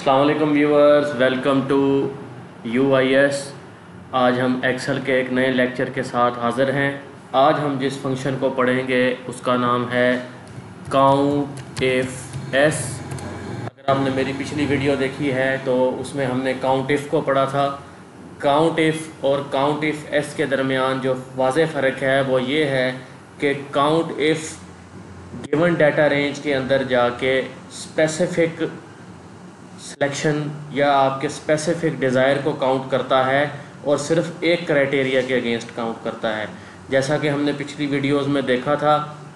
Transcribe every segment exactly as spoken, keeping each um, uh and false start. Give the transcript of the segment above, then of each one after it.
अस्सलाम वालेकुम viewers, welcome to U I S. आज हम एक्सेल के एक नए लेक्चर के साथ हाज़िर हैं। आज हम जिस फंक्शन को पढ़ेंगे उसका नाम है काउंट इफ़ एस। अगर आपने मेरी पिछली वीडियो देखी है तो उसमें हमने काउंट इफ़ को पढ़ा था। काउंट इफ़ और काउंट इफ़ एस के दरमियान जो वाज़ेह फ़र्क है वो ये है कि count if given data range के अंदर जाके स्पेसिफ़िक सिलेक्शन या आपके स्पेसिफिक डिज़ायर को काउंट करता है और सिर्फ एक क्राइटेरिया के अगेंस्ट काउंट करता है। जैसा कि हमने पिछली वीडियोस में देखा था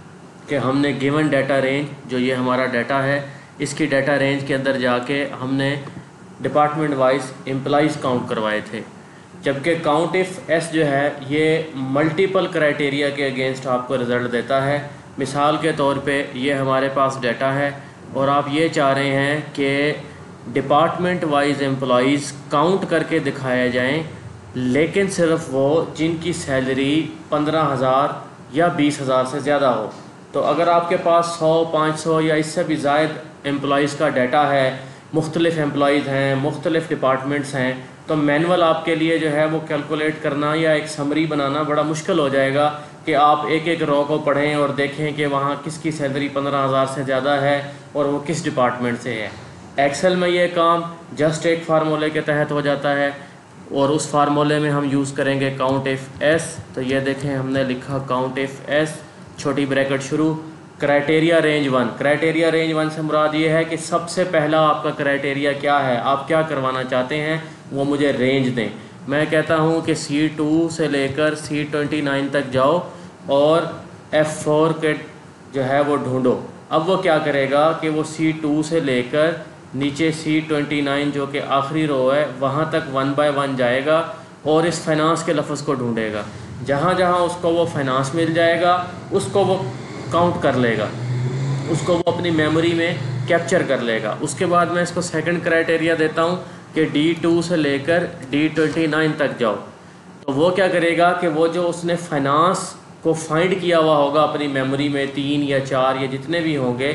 कि हमने गिवन डाटा रेंज, जो ये हमारा डाटा है, इसकी डाटा रेंज के अंदर जाके हमने डिपार्टमेंट वाइज एम्प्लॉइज़ काउंट करवाए थे। जबकि काउंट इफ़ एस जो है ये मल्टीपल क्राइटेरिया के अगेंस्ट आपको रिज़ल्ट देता है। मिसाल के तौर पे ये हमारे पास डाटा है और आप ये चाह रहे हैं कि डिपार्टमेंट वाइज एम्प्लॉइज़ काउंट करके दिखाए जाएं, लेकिन सिर्फ वो जिनकी सैलरी पंद्रह हज़ार या बीस हज़ार से ज़्यादा हो। तो अगर आपके पास सौ, पाँच सौ या इससे भी ज़ायद एम्प्लॉइज़ का डाटा है, मुख्तलिफ़ एम्प्लॉइज़ हैं, मुख्तलिफ़ डिपार्टमेंट्स हैं, तो मैनुअल आपके लिए जो है वो कैलकुलेट करना या एक समरी बनाना बड़ा मुश्किल हो जाएगा कि आप एक एक रो को पढ़ें और देखें कि वहाँ किसकी सैलरी पंद्रह हज़ार से ज़्यादा है और वो किस डिपार्टमेंट से है। एक्सेल में ये काम जस्ट एक फार्मूले के तहत हो जाता है और उस फार्मूले में हम यूज़ करेंगे काउंट इफ़ एस। तो ये देखें, हमने लिखा काउंट इफ़ एस, छोटी ब्रैकेट शुरू, criteria range one. Criteria range one से मुराद ये है कि सबसे पहला आपका क्राइटेरिया क्या है, आप क्या करवाना चाहते हैं वो मुझे रेंज दें। मैं कहता हूँ कि सी टू से लेकर सी ट्वेंटी नाइन तक जाओ और एफ़ फोर के जो है वो ढूंढो। अब वो क्या करेगा कि वो सी टू से लेकर नीचे सी ट्वेंटी नाइन जो कि आखिरी रो है वहाँ तक वन बाय वन जाएगा और इस फाइनेंस के लफ्ज़ को ढूंढेगा। जहाँ जहाँ उसको वो फाइनेंस मिल जाएगा उसको वो काउंट कर लेगा, उसको वो अपनी मेमोरी में कैप्चर कर लेगा। उसके बाद मैं इसको सेकंड क्राइटेरिया देता हूँ कि डी टू से लेकर डी ट्वेंटी नाइन तक जाओ। तो वो क्या करेगा कि वो जो उसने फाइनेंस को फाइंड किया हुआ होगा अपनी मेमोरी में, तीन या चार या जितने भी होंगे,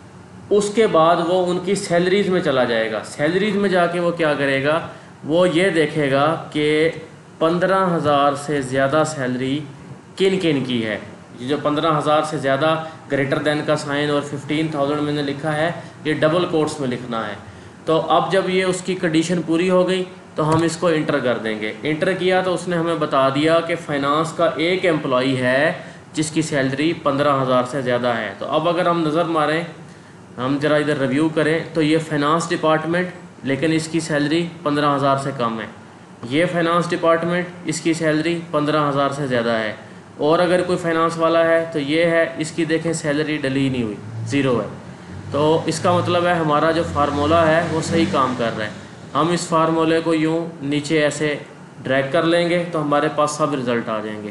उसके बाद वो उनकी सैलरीज़ में चला जाएगा। सैलरीज़ में जाके वो क्या करेगा, वो ये देखेगा कि पंद्रह हज़ार से ज़्यादा सैलरी किन किन की है। ये जो पंद्रह हज़ार से ज़्यादा ग्रेटर देन का साइन और फिफ्टीन थाउजेंड मैंने लिखा है, ये डबल कोट्स में लिखना है। तो अब जब ये उसकी कंडीशन पूरी हो गई तो हम इसको इंटर कर देंगे। इंटर किया तो उसने हमें बता दिया कि फाइनेंस का एक एम्प्लॉई है जिसकी सैलरी पंद्रह हज़ार से ज़्यादा है। तो अब अगर हम नज़र मारें, हम ज़रा इधर रिव्यू करें, तो ये फाइनेंस डिपार्टमेंट, लेकिन इसकी सैलरी पंद्रह हज़ार से कम है। ये फाइनेंस डिपार्टमेंट, इसकी सैलरी पंद्रह हज़ार से ज़्यादा है। और अगर कोई फाइनेंस वाला है तो ये है, इसकी देखें सैलरी डली नहीं हुई, ज़ीरो है। तो इसका मतलब है हमारा जो फार्मूला है वो सही काम कर रहा है। हम इस फार्मूले को यूँ नीचे ऐसे ड्रैग कर लेंगे तो हमारे पास सब रिज़ल्ट आ जाएंगे।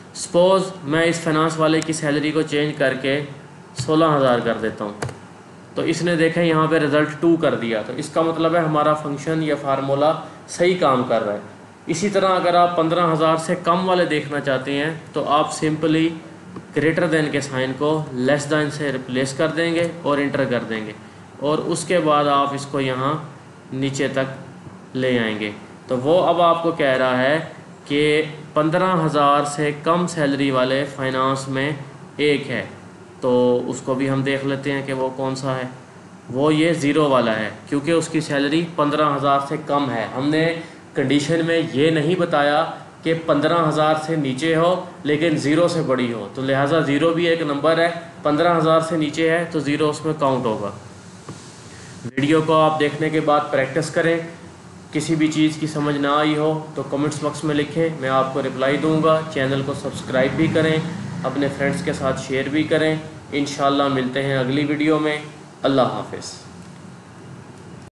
सपोज़ मैं इस फाइनेंस वाले की सैलरी को चेंज करके सोलह हज़ार कर देता हूँ, तो इसने देखें यहाँ पे रिज़ल्ट टू कर दिया। तो इसका मतलब है हमारा फंक्शन या फार्मूला सही काम कर रहा है। इसी तरह अगर आप पंद्रह हज़ार से कम वाले देखना चाहते हैं तो आप सिंपली ग्रेटर देन के साइन को लेस देन से रिप्लेस कर देंगे और इंटर कर देंगे और उसके बाद आप इसको यहाँ नीचे तक ले आएंगे। तो वो अब आपको कह रहा है कि पंद्रह हज़ार से कम सैलरी वाले फाइनेंस में एक है, तो उसको भी हम देख लेते हैं कि वो कौन सा है। वो ये ज़ीरो वाला है क्योंकि उसकी सैलरी पंद्रह हज़ार से कम है। हमने कंडीशन में ये नहीं बताया कि पंद्रह हज़ार से नीचे हो लेकिन ज़ीरो से बड़ी हो, तो लिहाजा ज़ीरो भी एक नंबर है। पंद्रह हज़ार से नीचे है तो ज़ीरो उसमें काउंट होगा। वीडियो को आप देखने के बाद प्रैक्टिस करें। किसी भी चीज़ की समझ ना आई हो तो कमेंट्स बॉक्स में लिखें, मैं आपको रिप्लाई दूँगा। चैनल को सब्सक्राइब भी करें, अपने फ्रेंड्स के साथ शेयर भी करें। इंशाल्लाह मिलते हैं अगली वीडियो में। अल्लाह हाफ़िज़।